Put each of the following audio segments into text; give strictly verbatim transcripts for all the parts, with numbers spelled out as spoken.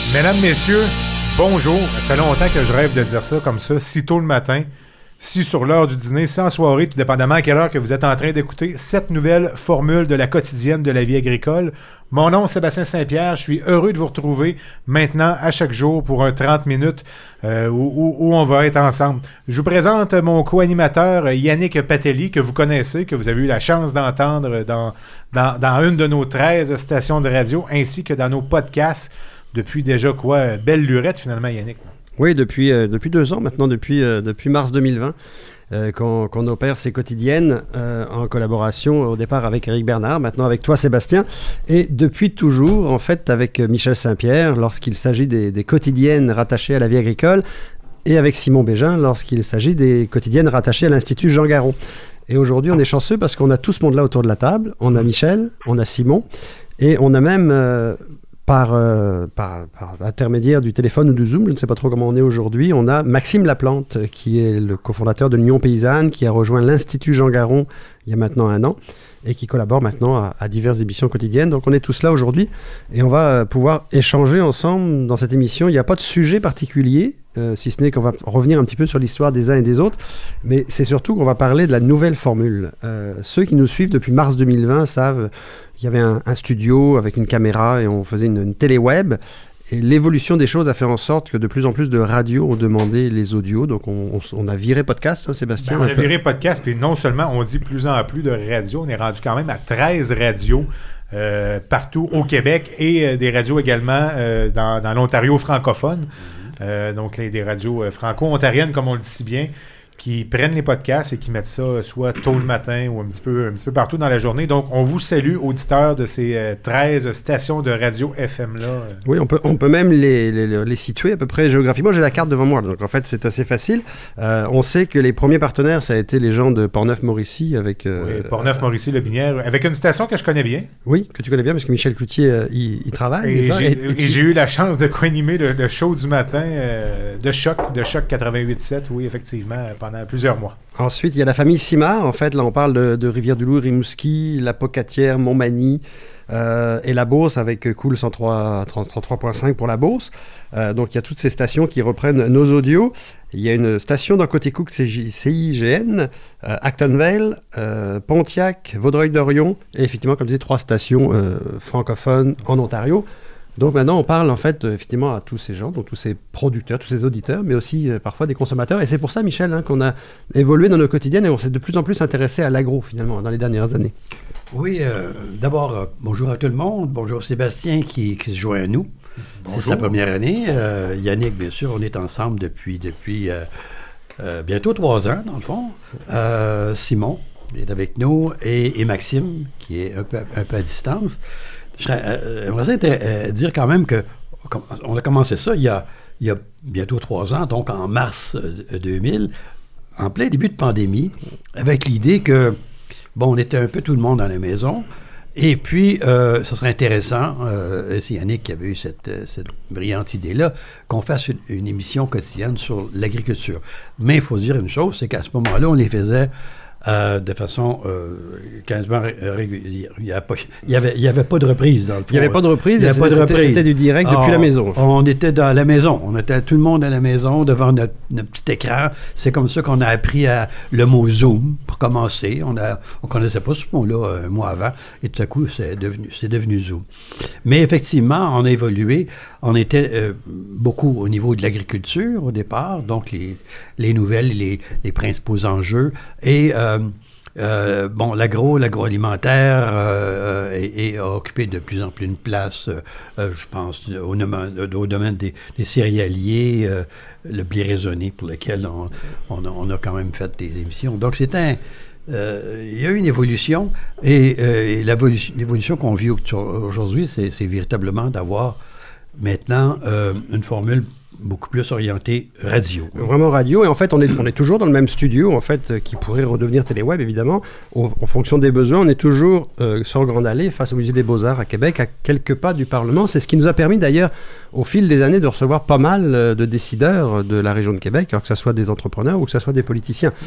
Mesdames, messieurs, bonjour. Ça fait longtemps que je rêve de dire ça comme ça, si tôt le matin, si sur l'heure du dîner, si en soirée, tout dépendamment à quelle heure que vous êtes en train d'écouter cette nouvelle formule de la quotidienne de la vie agricole. Mon nom est Sébastien Saint-Pierre. Je suis heureux de vous retrouver maintenant à chaque jour pour un trente minutes euh, où, où, où on va être ensemble. Je vous présente mon co-animateur Yannick Patelli, que vous connaissez, que vous avez eu la chance d'entendre dans, dans, dans une de nos treize stations de radio, ainsi que dans nos podcasts. Depuis déjà quoi? Belle lurette finalement, Yannick. Oui, depuis, euh, depuis deux ans maintenant, depuis, euh, depuis mars deux mille vingt, euh, qu'on, qu'on opère ces quotidiennes euh, en collaboration au départ avec Éric Bernard, maintenant avec toi Sébastien, et depuis toujours en fait avec Michel Saint-Pierre lorsqu'il s'agit des, des quotidiennes rattachées à la vie agricole, et avec Simon Bégin lorsqu'il s'agit des quotidiennes rattachées à l'Institut Jean Garon. Et aujourd'hui on est chanceux parce qu'on a tout ce monde-là autour de la table, on a Michel, on a Simon, et on a même... Euh, Par, euh, par, par intermédiaire du téléphone ou du Zoom, je ne sais pas trop comment on est aujourd'hui, on a Maxime Laplante, qui est le cofondateur de l'Union Paysanne, qui a rejoint l'Institut Jean Garon il y a maintenant un an, et qui collabore maintenant à, à diverses émissions quotidiennes. Donc on est tous là aujourd'hui, et on va pouvoir échanger ensemble dans cette émission. Il n'y a pas de sujet particulier, euh, si ce n'est qu'on va revenir un petit peu sur l'histoire des uns et des autres, mais c'est surtout qu'on va parler de la nouvelle formule. Euh, ceux qui nous suivent depuis mars deux mille vingt savent qu'il y avait un, un studio avec une caméra et on faisait une, une télé-web. Et l'évolution des choses a fait en sorte que de plus en plus de radios ont demandé les audios. Donc, on, on, on a viré podcast, hein, Sébastien? Ben, on a viré podcast, puis non seulement on dit plus en plus de radios, on est rendu quand même à treize radios euh, partout au Québec et euh, des radios également euh, dans, dans l'Ontario francophone. Mm-hmm. Euh, donc, les, des radios euh, franco-ontariennes, comme on le dit si bien, qui prennent les podcasts et qui mettent ça soit tôt le matin ou un petit peu, un petit peu partout dans la journée. Donc, on vous salue, auditeurs de ces euh, treize stations de radio F M-là. Oui, on peut, on peut même les, les, les situer à peu près géographiquement. J'ai la carte devant moi, donc en fait, c'est assez facile. Euh, on sait que les premiers partenaires, ça a été les gens de Portneuf-Mauricie avec... Euh, oui, Portneuf-Mauricie, Le Binière, avec une station que je connais bien. Oui, que tu connais bien, parce que Michel Cloutier, euh, il, il travaille. Et, ça, j'ai, et, et, et j'ai eu la chance de co-animer le, le show du matin euh, de Choc, de Choc quatre-vingt-huit sept, oui, effectivement, pendant plusieurs mois. Ensuite, il y a la famille Simard. En fait, là, on parle de, de Rivière-du-Loup, Rimouski, la Pocatière, Montmagny euh, et la Beauce avec Cool cent trois point cinq pour la Beauce. Euh, donc, il y a toutes ces stations qui reprennent nos audios. Il y a une station dans Côté-Cook, c'est C I G N, euh, Acton Vale, euh, Pontiac, Vaudreuil-Dorion et effectivement, comme je disais, trois stations euh, francophones en Ontario. Donc maintenant, on parle en fait euh, effectivement à tous ces gens, donc tous ces producteurs, tous ces auditeurs, mais aussi euh, parfois des consommateurs. Et c'est pour ça, Michel, hein, qu'on a évolué dans nos quotidiennes et on s'est de plus en plus intéressé à l'agro finalement dans les dernières années. Oui, euh, d'abord, euh, bonjour à tout le monde. Bonjour Sébastien qui, qui se joint à nous. Bonjour. C'est sa première année. Euh, Yannick, bien sûr, on est ensemble depuis, depuis euh, euh, bientôt trois ans, dans le fond. Euh, Simon est avec nous et, et Maxime, qui est un peu, un peu à distance. J'aimerais euh, dire quand même qu'on a commencé ça il y a, il y a bientôt trois ans, donc en mars deux mille, en plein début de pandémie, avec l'idée que, bon, on était un peu tout le monde dans la maison, et puis, euh, ce serait intéressant, euh, c'est Yannick qui avait eu cette, cette brillante idée-là, qu'on fasse une, une émission quotidienne sur l'agriculture. Mais il faut dire une chose, c'est qu'à ce moment-là, on les faisait... Euh, de façon euh, quasiment régulière. Il n'y avait, il y avait pas de reprise dans le fond. Il n'y avait pas de reprise, c'était, pas de reprise. C'était du direct depuis on, la maison. On était dans la maison. On était tout le monde à la maison devant notre, notre petit écran. C'est comme ça qu'on a appris à, le mot Zoom pour commencer. On ne on connaissait pas ce mot-là un mois avant et tout à coup, c'est devenu, c'est devenu Zoom. Mais effectivement, on a évolué. On était euh, beaucoup au niveau de l'agriculture au départ, donc les, les nouvelles, les, les principaux enjeux. Et euh, euh, bon, l'agro, l'agroalimentaire euh, est, est, a occupé de plus en plus une place, euh, je pense, au, au domaine des, des céréaliers, euh, le blé raisonné pour lequel on, on, a, on a quand même fait des émissions. Donc c'est un... Euh, il y a eu une évolution et, euh, et l'évolution, l'évolution qu'on vit aujourd'hui, c'est, c'est véritablement d'avoir maintenant euh, une formule beaucoup plus orientée radio. Vraiment radio, et en fait on est, on est toujours dans le même studio en fait, euh, qui pourrait redevenir téléweb évidemment, au, en fonction des besoins. On est toujours euh, sur Grande Allée face au Musée des Beaux-Arts à Québec, à quelques pas du Parlement. C'est ce qui nous a permis d'ailleurs au fil des années de recevoir pas mal euh, de décideurs de la région de Québec, alors que ce soit des entrepreneurs ou que ce soit des politiciens.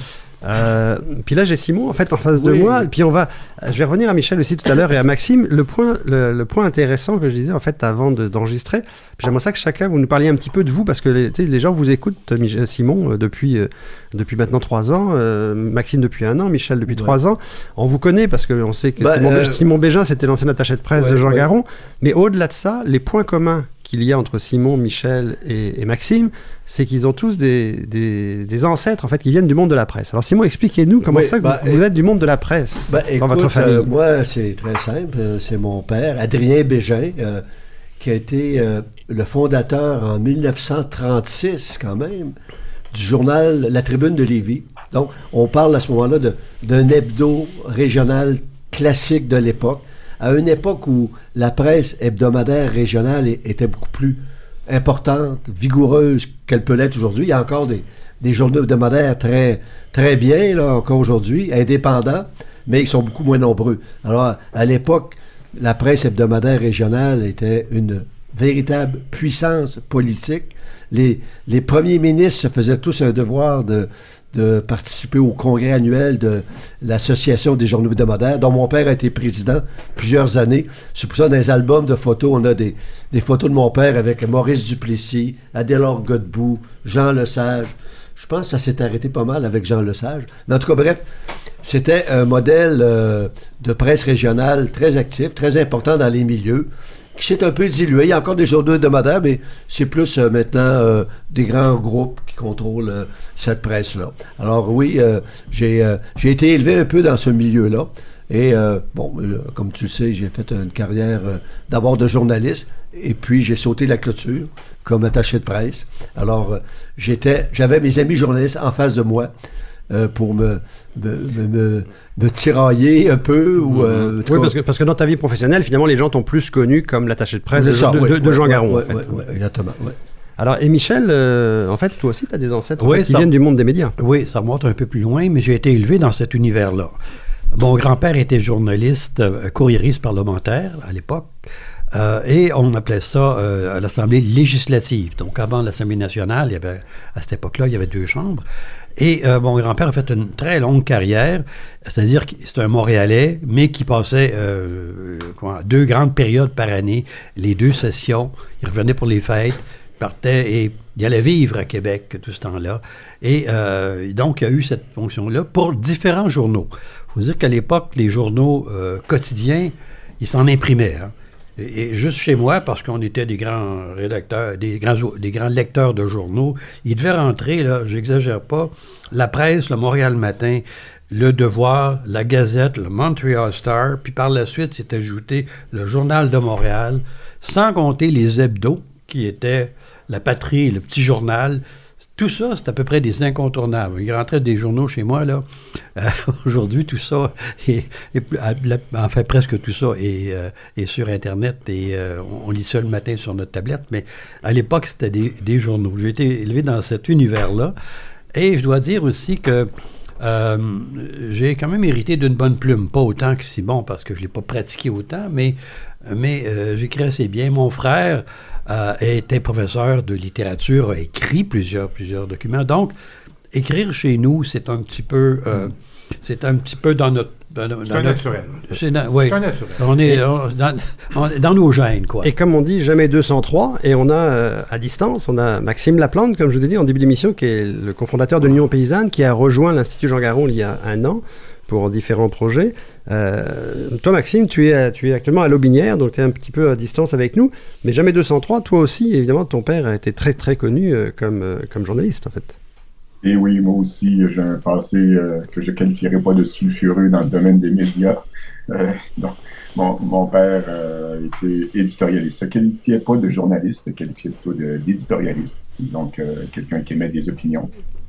Euh, puis là, j'ai Simon en fait en face de Oui. moi. Puis on va, je vais revenir à Michel aussi tout à l'heure et à Maxime. Le point, le, le point intéressant que je disais en fait avant de, d'enregistrer. Puis j'aimerais ça que chacun vous nous parliez un petit peu de vous parce que les, tu sais, les gens vous écoutent. Mich- Simon euh, depuis euh, depuis maintenant trois ans, euh, Maxime depuis un an, Michel depuis Ouais. trois ans. On vous connaît parce qu'on sait que Bah, Simon, euh, Simon Bégin c'était l'ancien attaché de presse ouais, de Jean ouais. Garon. Mais au-delà de ça, les points communs qu'il y a entre Simon, Michel et, et Maxime, c'est qu'ils ont tous des, des, des ancêtres en fait qui viennent du monde de la presse. Alors Simon, expliquez-nous comment Oui, ça que bah, vous, vous êtes du monde de la presse Ben, dans écoute, votre famille. euh, moi, c'est très simple. Euh, C'est mon père, Adrien Bégin, euh, qui a été euh, le fondateur en mille neuf cent trente-six, quand même, du journal La Tribune de Lévis. Donc, on parle à ce moment-là de- d'un hebdo régional classique de l'époque, à une époque où la presse hebdomadaire régionale é- était beaucoup plus importante, vigoureuse qu'elle peut l'être aujourd'hui. Il y a encore des, des journaux hebdomadaires très, très bien, là, encore aujourd'hui, indépendants, mais ils sont beaucoup moins nombreux. Alors, à l'époque, la presse hebdomadaire régionale était une véritable puissance politique. Les, les premiers ministres se faisaient tous un devoir de, de participer au congrès annuel de l'Association des journaux hebdomadaires, dont mon père a été président plusieurs années. C'est pour ça, dans les albums de photos, on a des, des photos de mon père avec Maurice Duplessis, Adélard Godbout, Jean Lesage. Je pense que ça s'est arrêté pas mal avec Jean Lesage. Mais en tout cas, bref, c'était un modèle euh, de presse régionale très actif, très important dans les milieux, qui s'est un peu dilué. Il y a encore des journaux hebdomadaires, mais c'est plus euh, maintenant euh, des grands groupes qui contrôlent euh, cette presse-là. Alors oui, euh, j'ai euh, j'ai été élevé un peu dans ce milieu-là. Et euh, bon, euh, comme tu le sais, j'ai fait une carrière euh, d'abord de journaliste, et puis j'ai sauté la clôture comme attaché de presse. Alors, euh, j'étais, j'avais mes amis journalistes en face de moi euh, pour me, me, me, me, me tirailler un peu. Ou, euh, en tout Oui, cas, parce que, parce que dans ta vie professionnelle, finalement, les gens t'ont plus connu comme l'attaché de presse de, ça, de- ouais, de- de ouais, Jean ouais, Garon. ouais, en fait. ouais, ouais, exactement. Ouais. Alors, et Michel, euh, en fait, toi aussi, tu as des ancêtres en Oui, fait, qui ça- viennent du monde des médias. Oui, ça remonte un peu plus loin, mais j'ai été élevé dans cet univers-là. Mon grand-père était journaliste, euh, courriériste parlementaire à l'époque, euh, et on appelait ça euh, l'Assemblée législative. Donc, avant l'Assemblée nationale, il y avait, à cette époque-là, il y avait deux chambres. Et euh, mon grand-père a fait une très longue carrière, c'est-à-dire que c'est un Montréalais, mais qui passait euh, quoi, deux grandes périodes par année, les deux sessions. Il revenait pour les fêtes, partait et il allait vivre à Québec tout ce temps-là. Et euh, donc, il a eu cette fonction-là pour différents journaux. Il faut dire qu'à l'époque, les journaux euh, quotidiens, ils s'en imprimaient. Hein. Et, et juste chez moi, parce qu'on était des grands rédacteurs, des grands, des grands lecteurs de journaux, ils devaient rentrer, là, j'exagère pas, la presse, le Montréal Matin, le Devoir, la Gazette, le Montreal Star, puis par la suite, s'est ajouté le Journal de Montréal, sans compter les hebdos, qui étaient la Patrie, le Petit Journal. Tout ça, c'est à peu près des incontournables. Il rentrait des journaux chez moi, là. Euh, aujourd'hui, tout ça, est, est, enfin, presque tout ça est, euh, est sur Internet et euh, on, on lit ça le matin sur notre tablette. Mais à l'époque, c'était des, des journaux. J'ai été élevé dans cet univers-là. Et je dois dire aussi que euh, j'ai quand même hérité d'une bonne plume. Pas autant que Simon, parce que je ne l'ai pas pratiqué autant, mais, mais euh, j'écris assez bien. Mon frère Euh, était professeur de littérature, a écrit plusieurs, plusieurs documents. Donc, écrire chez nous, c'est un petit peu, euh, c'est un petit peu dans notre... Dans, dans C'est un notre, naturel. C'est dans, oui, C'est un naturel. on est on- dans, on- dans nos gènes, quoi. Et comme on dit, jamais deux cent trois. Et on a, euh, à distance, on a Maxime Laplante, comme je vous ai dit en début d'émission, qui est le cofondateur de l'Union Paysanne, qui a rejoint l'Institut Jean Garon il y a un an pour différents projets. Euh, toi, Maxime, tu es, tu es actuellement à Lotbinière, donc tu es un petit peu à distance avec nous. Mais jamais deux cent trois, toi aussi, évidemment, ton père a été très, très connu euh, comme, euh, comme journaliste, en fait. Et oui, moi aussi, j'ai un passé euh, que je qualifierais pas de sulfureux dans le domaine des médias. Euh, donc, mon, mon père euh, était éditorialiste. Il ne se qualifiait pas de journaliste, il se qualifiait plutôt de- d'éditorialiste. Donc, euh, quelqu'un qui émet des opinions.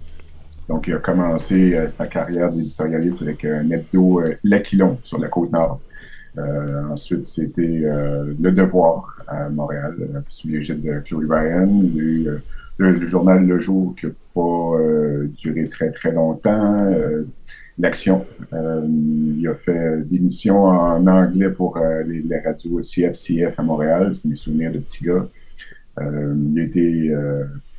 Donc, il a commencé euh, sa carrière d'éditorialiste avec un hebdo euh, L'Aquilon sur la Côte-Nord. Euh, ensuite, c'était euh, Le Devoir à Montréal, euh, sous l'égide de Chloé Ryan. Il y a eu euh, le, le journal Le Jour qui n'a pas euh, duré très, très longtemps. Euh, L'Action. Euh, il a fait des missions en anglais pour euh, les, les radios C F C F à Montréal. C'est mes souvenirs de petit gars. Euh, il a été... Euh,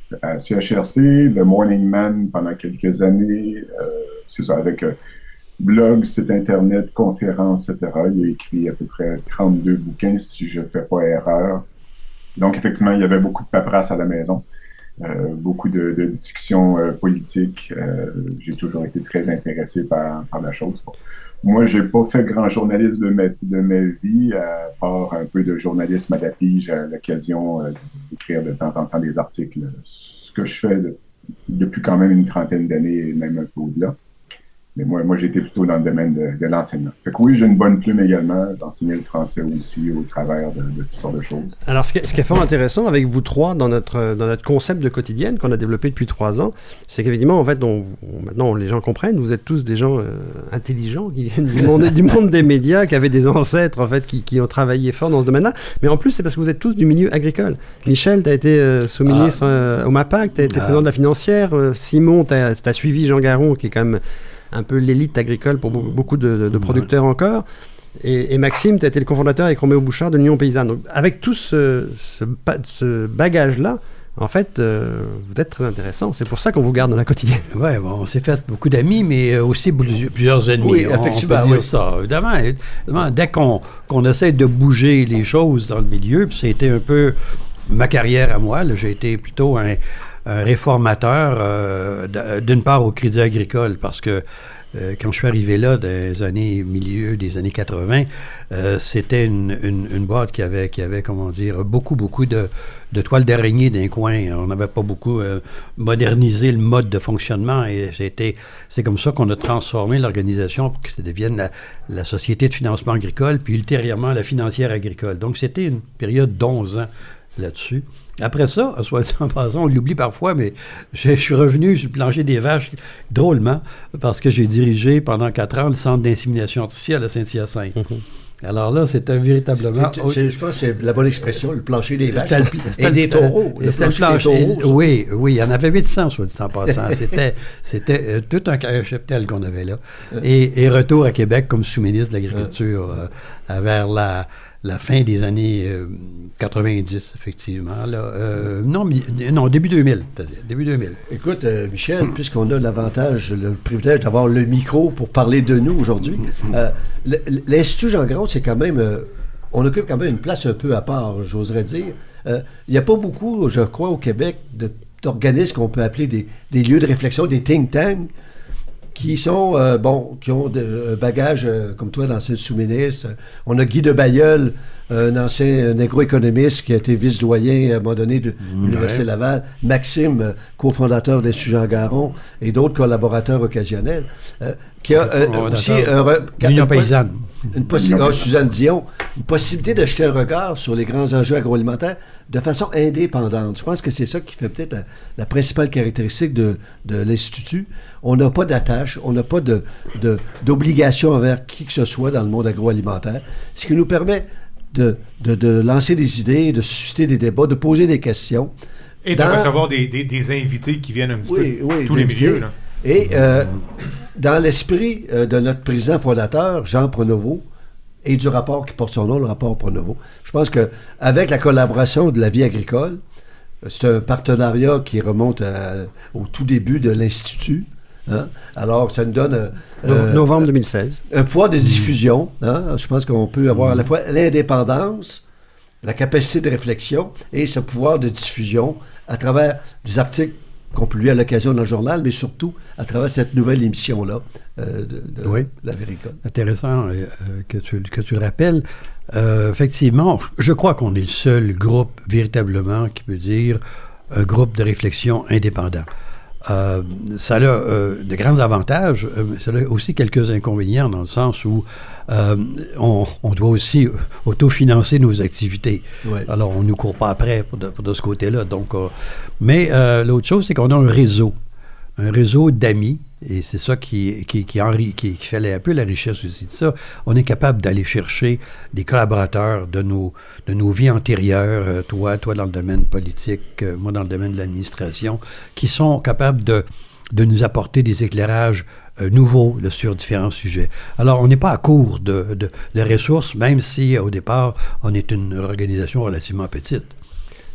à C H R C, le Morning Man pendant quelques années, euh, c'est ça, avec euh, blog, site internet, conférences, et cetera. Il a écrit à peu près trente-deux bouquins, si je ne fais pas erreur. Donc, effectivement, il y avait beaucoup de paperasse à la maison, euh, beaucoup de, de discussions euh, politiques. Euh, j'ai toujours été très intéressé par, par la chose. Bon. Moi, j'ai pas fait grand journalisme de ma, de ma vie, à part un peu de journalisme à la pige, à l'occasion euh, d'écrire de temps en temps des articles. Ce que je fais de, depuis quand même une trentaine d'années, et même un peu au-delà. Mais moi, moi j'étais plutôt dans le domaine de, de l'enseignement. Fait que oui, j'ai une bonne plume également d'enseigner le français aussi au travers de, de toutes sortes de choses. Alors, ce qui, est, ce qui est fort intéressant avec vous trois dans notre, dans notre concept de quotidienne qu'on a développé depuis trois ans, c'est qu'évidemment, en fait, on, on, maintenant, les gens comprennent, vous êtes tous des gens euh, intelligents qui viennent du monde, du monde des médias, qui avaient des ancêtres, en fait, qui, qui ont travaillé fort dans ce domaine-là. Mais en plus, c'est parce que vous êtes tous du milieu agricole. Michel, tu as été euh, sous-ministre ah. euh, au MAPAC, tu as été ah. président de la financière. Euh, Simon, tu as suivi Jean Garon, qui est quand même un peu l'élite agricole pour beaucoup de, de, de producteurs encore. Et, et Maxime, tu as été le cofondateur avec Roméo Bouchard de l'Union Paysanne. Donc, avec tout ce, ce, ce bagage-là, en fait, euh, vous êtes très intéressant. C'est pour ça qu'on vous garde dans la quotidienne. Oui, bon, on s'est fait beaucoup d'amis, mais aussi plusieurs ennemis. Oui, on, effectivement. On peut dire oui. ça. Évidemment, évidemment dès qu'on qu'on essaie de bouger les choses dans le milieu, puis c'était un peu ma carrière à moi, là, j'ai été plutôt un... un réformateur, euh, d'une part au Crédit Agricole, parce que euh, quand je suis arrivé là, dans les années, milieu des années quatre-vingt, euh, c'était une, une, une boîte qui avait, qui avait, comment dire, beaucoup, beaucoup de, de toiles d'araignée d'un coin. On n'avait pas beaucoup euh, modernisé le mode de fonctionnement, et c'était, c'est comme ça qu'on a transformé l'organisation pour que ça devienne la, la Société de financement agricole, puis ultérieurement la financière agricole. Donc, c'était une période d'onze ans là-dessus. Après ça, soit en passant, on l'oublie parfois, mais je, je suis revenu sur le plancher des vaches drôlement parce que j'ai dirigé pendant quatre ans le centre d'insémination artificielle à Saint-Hyacinthe. Mm-hmm. Alors là, c'était véritablement... C'est, c'est, je pense que c'est la bonne expression, le plancher des vaches. Le, et des taureaux. Le c'était plancher le plancher, des taureaux. Oui, oui, il y en avait huit cents, soit dit en passant. c'était c'était euh, tout un cheptel qu'on avait là. Et, et retour à Québec comme sous-ministre de l'Agriculture euh, vers la... la fin des années euh, quatre-vingt-dix, effectivement. Là. Euh, non, mi- non, début deux mille. Début deux mille. Écoute, euh, Michel, puisqu'on a l'avantage, le privilège d'avoir le micro pour parler de nous aujourd'hui, euh, l'Institut Jean Garon, c'est quand même... Euh, on occupe quand même une place un peu à part, j'oserais dire. Euh, il n'y a pas beaucoup, je crois, au Québec, de, d'organismes qu'on peut appeler des, des lieux de réflexion, des think tanks, qui sont, euh, bon, qui ont de, un bagage, euh, comme toi, d'ancien sous-ministre. On a Guy de Bailleul, un ancien un agroéconomiste qui a été vice-doyen à un moment donné de l'Université ouais. Laval. Maxime, euh, cofondateur de l'Institut Jean Garon, et d'autres collaborateurs occasionnels. Euh, qui a euh, aussi un... Re, L'Union Paysanne. Une possi- oh, Suzanne Dion, une possibilité de jeter un regard sur les grands enjeux agroalimentaires de façon indépendante. Je pense que c'est ça qui fait peut-être la, la principale caractéristique de, de l'Institut. On n'a pas d'attache, on n'a pas de, de, d'obligation envers qui que ce soit dans le monde agroalimentaire, ce qui nous permet de, de, de lancer des idées, de susciter des débats, de poser des questions. Et de dans... recevoir des, des, des invités qui viennent un petit oui, peu oui, tous les milieux. Là. Et euh, dans l'esprit euh, de notre président fondateur, Jean Pronovo, et du rapport qui porte son nom, le rapport Pronovo, je pense qu'avec la collaboration de la vie agricole, c'est un partenariat qui remonte à, au tout début de l'Institut. Hein? Alors, ça nous donne... Euh, novembre deux mille seize. Un pouvoir de diffusion. Hein? Je pense qu'on peut avoir à la fois l'indépendance, la capacité de réflexion et ce pouvoir de diffusion à travers des articles qu'on publie à l'occasion dans le journal, mais surtout à travers cette nouvelle émission-là euh, de, de oui. La Véricole. Intéressant euh, que, tu, que tu le rappelles. Euh, effectivement, je crois qu'on est le seul groupe véritablement qui peut dire un groupe de réflexion indépendant. Euh, ça a euh, de grands avantages, euh, ça a aussi quelques inconvénients dans le sens où euh, on, on doit aussi autofinancer nos activités. Ouais. Alors, on ne nous court pas après pour de, pour de ce côté-là. Donc, euh, mais euh, l'autre chose, c'est qu'on a un réseau, un réseau d'amis, et c'est ça qui, qui, qui, enri, qui, qui fait un peu la richesse aussi de ça. On est capable d'aller chercher des collaborateurs de nos, de nos vies antérieures, euh, toi, toi dans le domaine politique, euh, moi dans le domaine de l'administration, qui sont capables de, de nous apporter des éclairages euh, nouveaux là, sur différents sujets. Alors, on n'est pas à court de, de, de ressources, même si, au départ, on est une organisation relativement petite.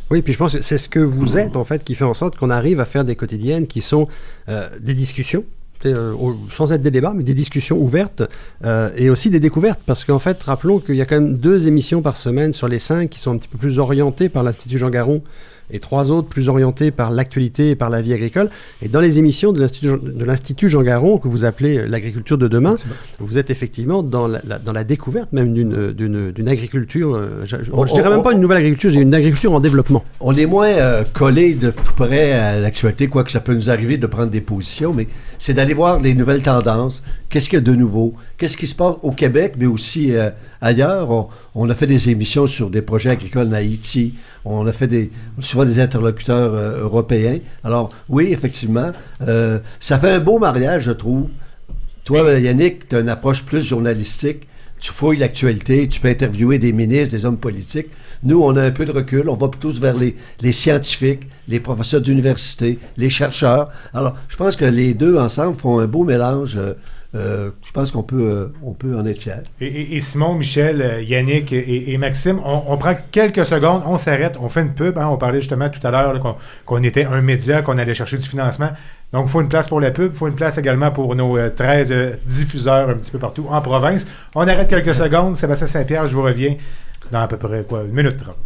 Oui, puis je pense que c'est ce que vous êtes, en fait, qui fait en sorte qu'on arrive à faire des quotidiennes qui sont euh, des discussions, euh, sans être des débats, mais des discussions ouvertes euh, et aussi des découvertes. Parce qu'en fait, rappelons qu'il y a quand même deux émissions par semaine sur les cinq qui sont un petit peu plus orientées par l'Institut Jean Garon et trois autres plus orientés par l'actualité et par la vie agricole. Et dans les émissions de l'Institut, de l'Institut Jean Garon, que vous appelez l'agriculture de demain, vous êtes effectivement dans la, la, dans la découverte même d'une, d'une, d'une agriculture, euh, je ne dirais même pas une nouvelle agriculture, j'ai une agriculture en développement. On est moins euh, collé de tout près à l'actualité, quoique ça peut nous arriver de prendre des positions, mais c'est d'aller voir les nouvelles tendances, qu'est-ce qu'il y a de nouveau, qu'est-ce qui se passe au Québec, mais aussi euh, ailleurs. On, on a fait des émissions sur des projets agricoles en Haïti, on a fait des, souvent des interlocuteurs euh, européens. Alors, oui, effectivement, euh, ça fait un beau mariage, je trouve. Toi, Yannick, tu as une approche plus journalistique. Tu fouilles l'actualité, tu peux interviewer des ministres, des hommes politiques. Nous, on a un peu de recul. On va plutôt vers les, les scientifiques, les professeurs d'université, les chercheurs. Alors, je pense que les deux ensemble font un beau mélange. Euh, Euh, je pense qu'on peut, euh, on peut en être fiers. Et, et, et Simon, Michel, Yannick et, et Maxime, on, on prend quelques secondes, on s'arrête, on fait une pub. Hein, on parlait justement tout à l'heure là, qu'on, qu'on était un média, qu'on allait chercher du financement. Donc, il faut une place pour la pub, il faut une place également pour nos euh, treize euh, diffuseurs un petit peu partout en province. On arrête quelques secondes. Sébastien Saint-Pierre, je vous reviens dans à peu près quoi, une minute trente.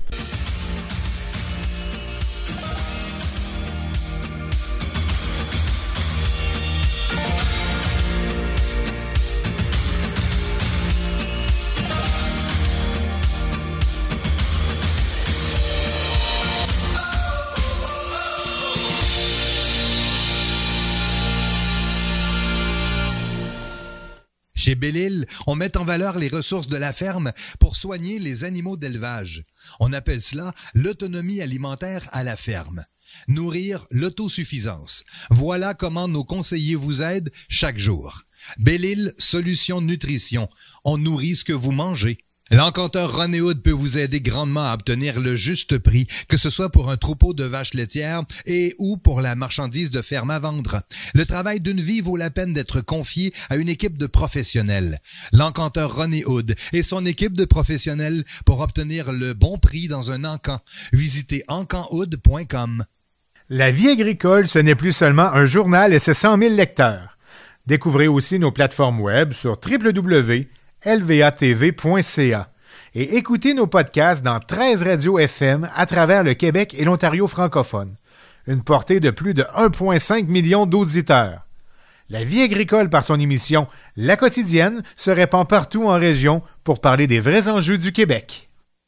Chez Belle-Île, on met en valeur les ressources de la ferme pour soigner les animaux d'élevage. On appelle cela l'autonomie alimentaire à la ferme. Nourrir l'autosuffisance. Voilà comment nos conseillers vous aident chaque jour. Belle-Île, solution nutrition. On nourrit ce que vous mangez. L'encanteur René Hood peut vous aider grandement à obtenir le juste prix, que ce soit pour un troupeau de vaches laitières et ou pour la marchandise de ferme à vendre. Le travail d'une vie vaut la peine d'être confié à une équipe de professionnels. L'encanteur René Hood et son équipe de professionnels pour obtenir le bon prix dans un encan. Visitez encan hood point com. La vie agricole, ce n'est plus seulement un journal et ses cent mille lecteurs. Découvrez aussi nos plateformes web sur w w w point l v a t v point c a et écoutez nos podcasts dans treize radios F M à travers le Québec et l'Ontario francophone. Une portée de plus de un virgule cinq million d'auditeurs. La vie agricole par son émission La Quotidienne se répand partout en région pour parler des vrais enjeux du Québec.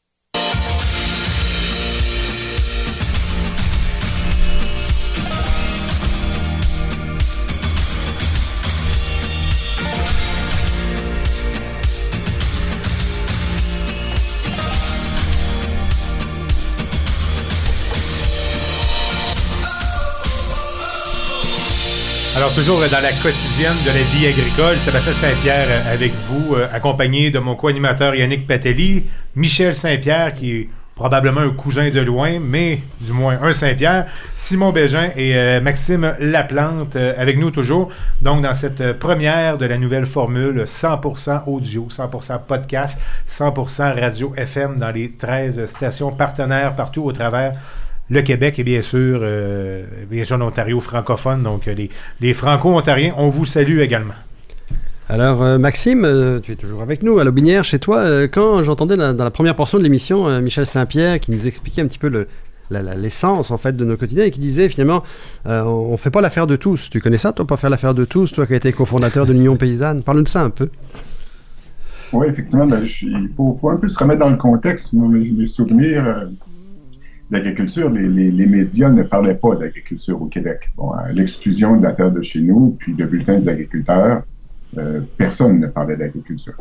Alors, toujours dans la quotidienne de la vie agricole, Sébastien Saint-Pierre avec vous, euh, accompagné de mon co-animateur Yannick Patelli, Michel Saint-Pierre, qui est probablement un cousin de loin, mais du moins un Saint-Pierre, Simon Bégin et euh, Maxime Laplante euh, avec nous toujours. Donc, dans cette première de la nouvelle formule cent pour cent audio, cent pour cent podcast, cent pour cent radio F M dans les treize stations partenaires partout au travers le Québec et bien sûr, euh, bien sûr l'Ontario francophone, donc les, les Franco-Ontariens, on vous salue également. Alors euh, Maxime, euh, tu es toujours avec nous à Lobinière chez toi. Euh, quand j'entendais la, dans la première portion de l'émission euh, Michel Saint-Pierre qui nous expliquait un petit peu le, la, la, l'essence en fait de nos quotidiens et qui disait finalement euh, on ne fait pas l'affaire de tous. Tu connais ça toi, pas faire l'affaire de tous, toi qui as été cofondateur de l'Union paysanne. Parle-nous de ça un peu. Oui, effectivement, ben, je, il faut, faut un peu se remettre dans le contexte. Mes, mes souvenirs euh, d'agriculture, les, les, les médias ne parlaient pas d'agriculture au Québec. Bon, à l'exclusion de la terre de chez nous, puis de bulletins des agriculteurs, euh, personne ne parlait d'agriculture.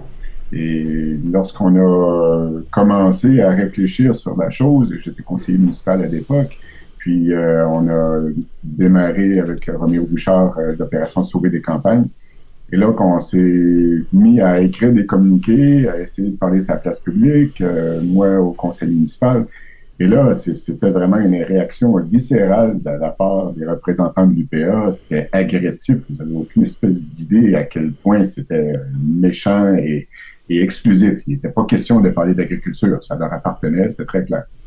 Et lorsqu'on a commencé à réfléchir sur la chose, j'étais conseiller municipal à l'époque, puis euh, on a démarré avec Roméo Bouchard euh, l'opération Sauver des campagnes. Et là, qu'on s'est mis à écrire des communiqués, à essayer de parler sur la place publique, euh, moi au conseil municipal. Et là, c'était vraiment une réaction viscérale de la part des représentants de l'U P A. C'était agressif. Vous n'avez aucune espèce d'idée à quel point c'était méchant et, et exclusif. Il n'était pas question de parler d'agriculture. Ça leur appartenait, c'était très clair.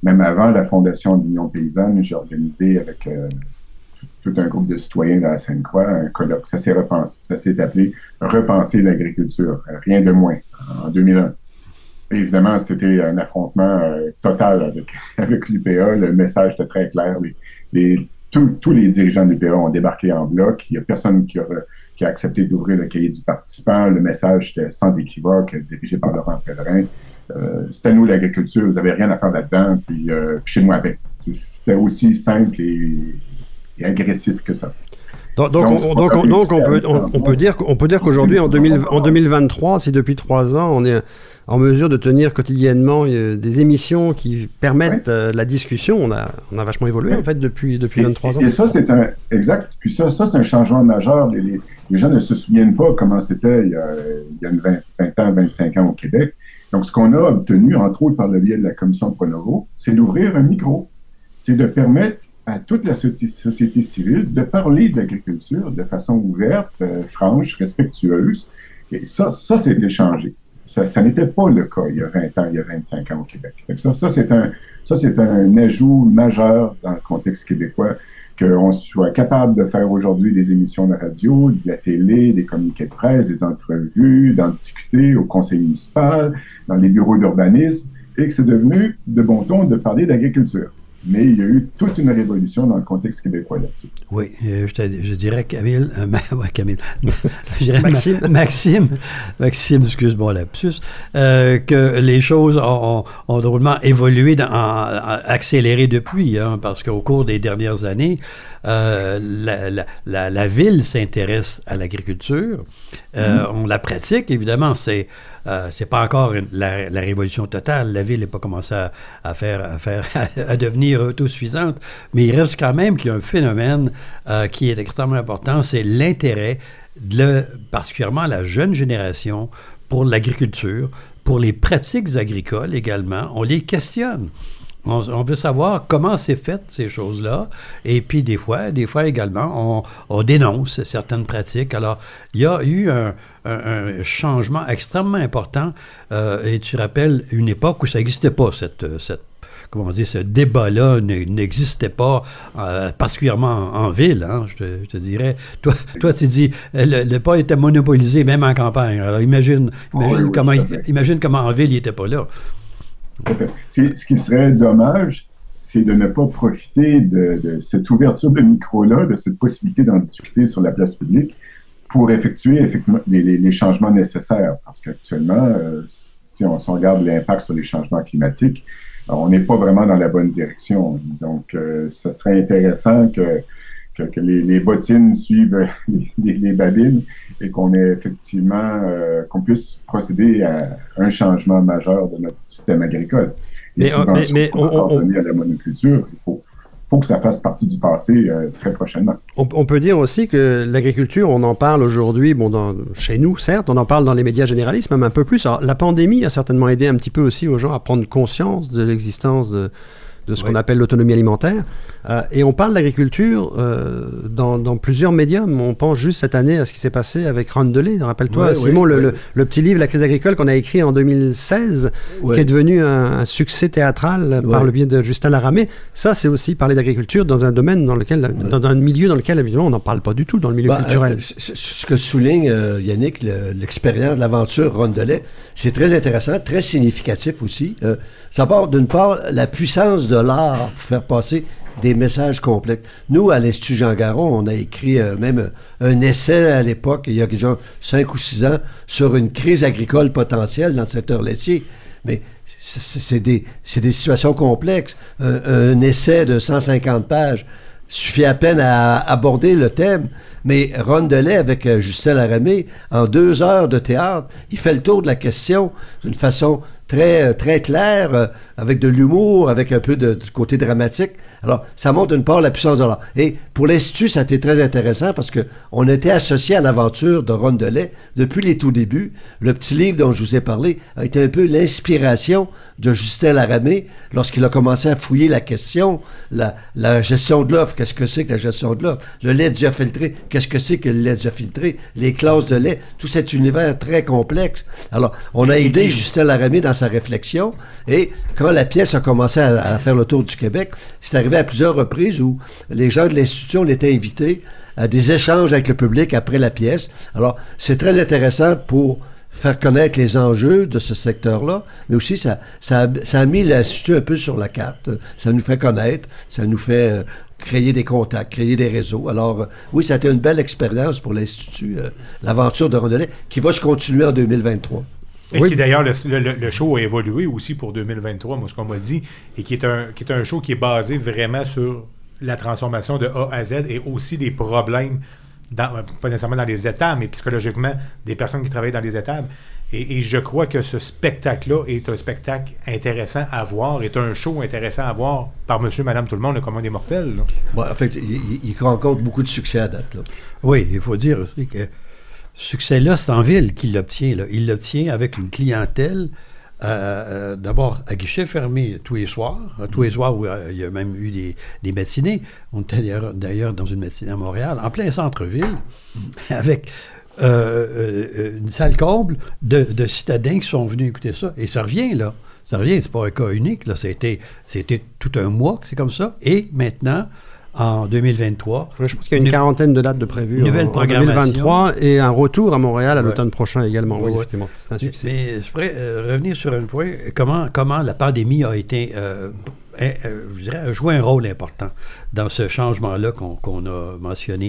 même avant la fondation de l'Union paysanne, j'ai organisé avec euh, tout, tout un groupe de citoyens dans la Sainte-Croix un colloque. Ça s'est repensé, ça s'est appelé « Repenser l'agriculture », rien de moins, en deux mille un. Et évidemment, c'était un affrontement euh, total avec, avec l'U P A. Le message était très clair. Les, les, tous, tous les dirigeants de l'U P A ont débarqué en bloc. Il n'y a personne qui a, qui a accepté d'ouvrir le cahier du participant. Le message était sans équivoque, dirigé par Laurent Pellerin. Euh, c'était nous l'agriculture, vous n'avez rien à faire là-dedans, puis euh, chez moi avec. C'était aussi simple et, et agressif que ça. Donc, donc, donc, on, donc, on, donc on, peut, on, on, peut dire, on peut dire qu'aujourd'hui, en, deux mille, en deux mille vingt-trois, si depuis trois ans, on est en mesure de tenir quotidiennement euh, des émissions qui permettent oui. euh, la discussion, on a, on a vachement évolué oui. en fait depuis, depuis et, vingt-trois ans. Et ça, c'est un... Exact. Puis ça, ça c'est un changement majeur. Les, les, les gens ne se souviennent pas comment c'était il y a, il y a une vingt, vingt ans, vingt-cinq ans au Québec. Donc, ce qu'on a obtenu, entre autres par le biais de la commission Pronovo, c'est d'ouvrir un micro. C'est de permettre à toute la société civile de parler de l'agriculture de façon ouverte, euh, franche, respectueuse. Et ça, ça, c'était changé. Ça, ça n'était pas le cas il y a vingt ans, il y a vingt-cinq ans au Québec. Donc ça, ça, c'est un, ça, c'est un ajout majeur dans le contexte québécois, qu'on soit capable de faire aujourd'hui des émissions de radio, de la télé, des communiqués de presse, des entrevues, d'en discuter au conseil municipal, dans les bureaux d'urbanisme, et que c'est devenu de bon ton de parler d'agriculture. Mais il y a eu toute une révolution dans le contexte québécois là-dessus. Oui, euh, je, te, je dirais Camille, euh, ouais, Camille, je dirais Maxime, Ma, Maxime, Maxime, excuse-moi lapsus, euh, que les choses ont, ont, ont drôlement évolué, dans, en, accéléré depuis, hein, parce qu'au cours des dernières années, euh, la, la, la, la ville s'intéresse à l'agriculture, euh, mmh. on la pratique, évidemment, c'est Euh, c'est pas encore une, la, la révolution totale. La ville n'est pas commencée à, à faire, à faire, à, à devenir autosuffisante, mais il reste quand même qu'il y a un phénomène euh, qui est extrêmement important, c'est l'intérêt, de le, particulièrement la jeune génération, pour l'agriculture, pour les pratiques agricoles également. On les questionne. On, on veut savoir comment c'est fait, ces choses-là. Et puis, des fois, des fois également, on, on dénonce certaines pratiques. Alors, il y a eu un, un, un changement extrêmement important. Euh, et tu rappelles une époque où ça n'existait pas, cette, cette, comment dire, ce débat-là n'existait pas, euh, particulièrement en, en ville. Hein, je, te, je te dirais. Toi, toi tu dis, le, le pas était monopolisé, même en campagne. Alors, imagine, imagine, oui, comment, oui, imagine comment en ville, il n'était pas là. Ce qui serait dommage, c'est de ne pas profiter de, de cette ouverture de micro-là, de cette possibilité d'en discuter sur la place publique pour effectuer effectivement les, les, les changements nécessaires. Parce qu'actuellement, euh, si, on, si on regarde l'impact sur les changements climatiques, on n'est pas vraiment dans la bonne direction. Donc, euh, ce serait intéressant que, que, que les, les bottines suivent les, les, les babines et qu'on ait effectivement, euh, qu'on puisse procéder à un changement majeur de notre système agricole. Et mais, souvent, mais, si mais on peut on, on... à la monoculture, il faut, faut que ça fasse partie du passé euh, très prochainement. On, on peut dire aussi que l'agriculture, on en parle aujourd'hui, bon, dans, chez nous, certes, on en parle dans les médias généralistes, même un peu plus. Alors, la pandémie a certainement aidé un petit peu aussi aux gens à prendre conscience de l'existence de, de ce oui. qu'on appelle l'autonomie alimentaire. Euh, et on parle d'agriculture euh, dans, dans plusieurs médiums. On pense juste cette année à ce qui s'est passé avec Rondelet. Rappelle-toi, ouais, Simon, ouais, le, ouais. Le, le petit livre « La crise agricole » qu'on a écrit en deux mille seize, ouais. qui est devenu un, un succès théâtral ouais. par le biais de Justin Laramé. Ça, c'est aussi parler d'agriculture dans un domaine dans lequel, ouais. dans un milieu dans lequel, évidemment, on n'en parle pas du tout, dans le milieu bah, culturel. Euh, ce que souligne euh, Yannick, le, l'expérience, l'aventure Rondelet, c'est très intéressant, très significatif aussi. Euh, ça part, d'une part, la puissance de l'art pour faire passer des messages complexes. Nous, à l'Institut Jean Garon, on a écrit euh, même un essai à l'époque, il y a déjà cinq ou six ans, sur une crise agricole potentielle dans le secteur laitier. Mais c'est, c'est, des, c'est des situations complexes. Un, un essai de cent cinquante pages suffit à peine à aborder le thème. Mais Rondelet, avec euh, Justin Laramé, en deux heures de théâtre, il fait le tour de la question d'une façon très, très claire, euh, avec de l'humour, avec un peu de, de côté dramatique. Alors, ça montre d'une part la puissance de l'art. Et pour l'Institut, ça a été très intéressant parce qu'on était associé à l'aventure de Rondelet depuis les tout débuts. Le petit livre dont je vous ai parlé a été un peu l'inspiration de Justin Laramé lorsqu'il a commencé à fouiller la question, la, la gestion de l'offre. Qu'est-ce que c'est que la gestion de l'offre? Le lait diafiltré, qu'est-ce que c'est que le lait diafiltré? Les classes de lait, tout cet univers très complexe. Alors, on a aidé Justin Laramé dans sa réflexion. Et quand la pièce a commencé à, à faire le tour du Québec, c'est arrivé à plusieurs reprises où les gens de l'Institut, on était invités à des échanges avec le public après la pièce. Alors, c'est très intéressant pour faire connaître les enjeux de ce secteur-là, mais aussi ça, ça, a, ça a mis l'Institut un peu sur la carte. Ça nous fait connaître, ça nous fait euh, créer des contacts, créer des réseaux. Alors, euh, oui, ça a été une belle expérience pour l'Institut, euh, l'aventure de Rondelet, qui va se continuer en deux mille vingt-trois. Et Oui. qui d'ailleurs, le, le, le show a évolué aussi pour deux mille vingt-trois, moi, ce qu'on m'a dit, et qui est, un, qui est un show qui est basé vraiment sur la transformation de A à Z et aussi des problèmes, dans, pas nécessairement dans les étables, mais psychologiquement, des personnes qui travaillent dans les étables. Et, et je crois que ce spectacle-là est un spectacle intéressant à voir, est un show intéressant à voir par monsieur, madame, tout le monde, le commun des mortels. Là. Bon, en fait, il, il rencontre beaucoup de succès à date. Là. Oui, il faut dire aussi que ce succès-là, c'est en ville qu'il l'obtient. Là. Il l'obtient avec une clientèle, euh, euh, d'abord à guichet fermé tous les soirs, euh, tous les soirs où euh, il y a même eu des, des matinées. On était d'ailleurs, d'ailleurs dans une matinée à Montréal, en plein centre-ville, avec euh, euh, une salle comble de, de citadins qui sont venus écouter ça. Et ça revient, là. Ça revient, c'est pas un cas unique, là. C'était, c'était tout un mois que c'est comme ça. Et maintenant, en deux mille vingt-trois. Ouais, je pense qu'il y a une, une quarantaine de dates de prévues nouvelle en, en deux mille vingt-trois et un retour à Montréal à ouais. l'automne prochain également. Ouais, oui, ouais. effectivement, c'est un succès. Mais, mais je pourrais euh, revenir sur un point. Comment, comment la pandémie a été, euh, euh, je dirais, a joué un rôle important dans ce changement-là qu'on, qu'on a mentionné.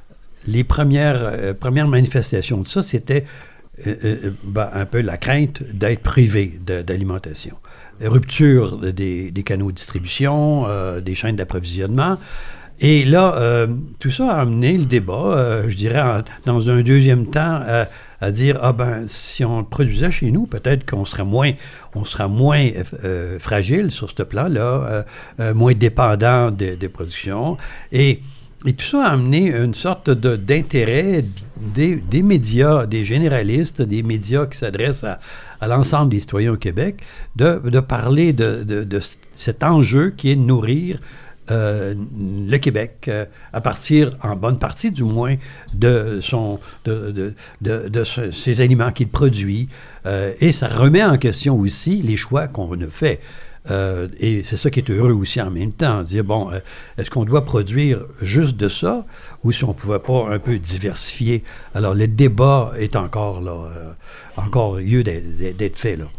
Les premières, euh, premières manifestations de ça, c'était euh, euh, ben, un peu la crainte d'être privé de, d'alimentation. Rupture des, des canaux de distribution, euh, des chaînes d'approvisionnement. Et là, euh, tout ça a amené le débat, euh, je dirais, en, dans un deuxième temps, euh, à dire, ah ben, si on le produisait chez nous, peut-être qu'on serait moins, on sera moins euh, fragile sur ce plan-là, euh, euh, moins dépendant des de productions. Et, et tout ça a amené une sorte de, d'intérêt des, des médias, des généralistes, des médias qui s'adressent à, à l'ensemble des citoyens au Québec, de, de parler de, de, de cet enjeu qui est de nourrir Euh, le Québec, euh, à partir, en bonne partie du moins, de, son, de, de, de, de ce, ces aliments qu'il produit. Euh, et ça remet en question aussi les choix qu'on a faits. Euh, et c'est ça qui est heureux aussi en même temps, dire, bon, euh, est-ce qu'on doit produire juste de ça, ou si on ne pouvait pas un peu diversifier? Alors, le débat est encore là, euh, encore lieu d'être, d'être fait, là.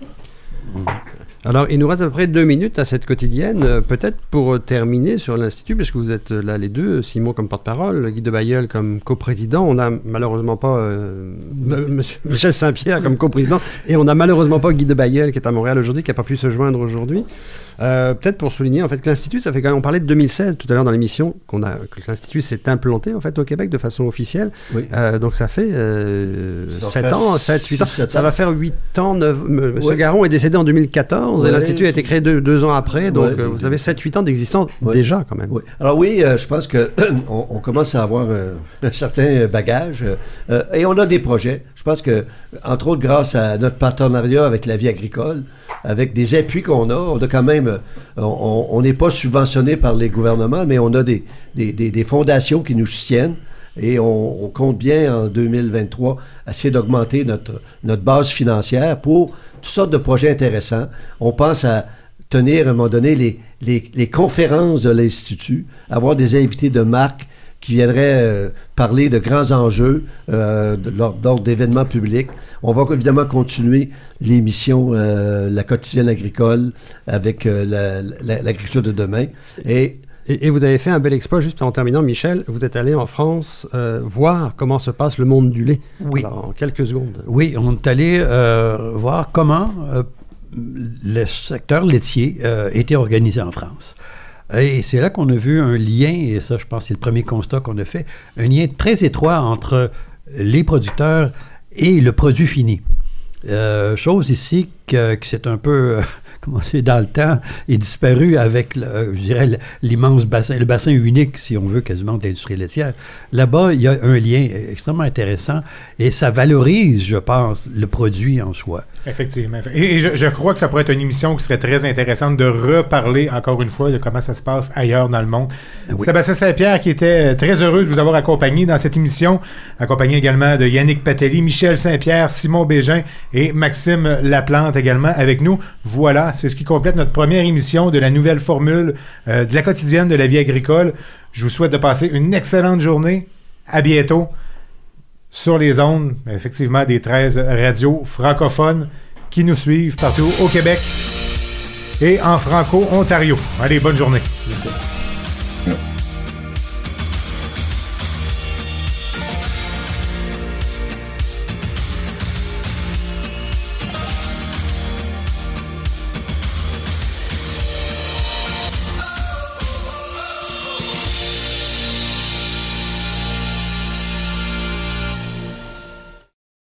Mmh. Alors, il nous reste à peu près deux minutes à cette quotidienne. Euh, peut-être pour terminer sur l'Institut, puisque vous êtes là les deux, Simon comme porte-parole, Guy de Bailleul comme coprésident. On n'a malheureusement pas euh, M. Michel Saint-Pierre comme coprésident, et on n'a malheureusement pas Guy de Bailleul qui est à Montréal aujourd'hui, qui n'a pas pu se joindre aujourd'hui. Euh, peut-être pour souligner en fait que l'Institut, ça fait quand même, on parlait de deux mille seize tout à l'heure dans l'émission, qu'on a, que l'Institut s'est implanté en fait au Québec de façon officielle. Oui. Euh, donc ça fait euh, sept ans, sept, huit ans. sept, ça va faire huit ans. neuf, M. Oui. Garon est décédé en deux mille quatorze, oui. Et l'Institut a été créé deux, deux ans après, donc oui. euh, vous avez sept huit ans d'existence oui. déjà quand même. Oui. Alors oui, euh, je pense que on, on commence à avoir euh, un certain bagage euh, et on a des projets. Je pense que, entre autres, grâce à notre partenariat avec la vie agricole, avec des appuis qu'on a, on a quand même, on n'est pas subventionné par les gouvernements, mais on a des, des, des, des fondations qui nous soutiennent et on, on compte bien en deux mille vingt-trois essayer d'augmenter notre, notre base financière pour toutes sortes de projets intéressants. On pense à tenir à un moment donné les, les, les conférences de l'Institut, avoir des invités de marque qui viendraient euh, parler de grands enjeux euh, de, d'ordre d'événements publics. On va évidemment continuer l'émission euh, La quotidienne agricole avec euh, la, la, l'agriculture de demain. Et, et, et vous avez fait un bel exploit, juste en terminant, Michel. Vous êtes allé en France euh, voir comment se passe le monde du lait. Oui. Alors, en quelques secondes. Oui, on est allé euh, voir comment euh, le secteur laitier euh, était organisé en France. Et c'est là qu'on a vu un lien, et ça, je pense, c'est le premier constat qu'on a fait, un lien très étroit entre les producteurs et le produit fini. Euh, chose ici que, que c'est un peu, euh, comment c'est, dans le temps, est disparu avec, le, je dirais, l'immense bassin, le bassin unique, si on veut, quasiment de l'industrie laitière. Là-bas, il y a un lien extrêmement intéressant et ça valorise, je pense, le produit en soi. Effectivement. Et, et je, je crois que ça pourrait être une émission qui serait très intéressante de reparler, encore une fois, de comment ça se passe ailleurs dans le monde. Oui. Sébastien Saint-Pierre, qui était très heureux de vous avoir accompagné dans cette émission, accompagné également de Yannick Patelli, Michel Saint-Pierre, Simon Bégin et Maxime Laplante également avec nous. Voilà, c'est ce qui complète notre première émission de la nouvelle formule euh, de la quotidienne de la vie agricole. Je vous souhaite de passer une excellente journée. À bientôt sur les ondes, effectivement, des treize radios francophones qui nous suivent partout au Québec et en Franco-Ontario. Allez, bonne journée. Merci.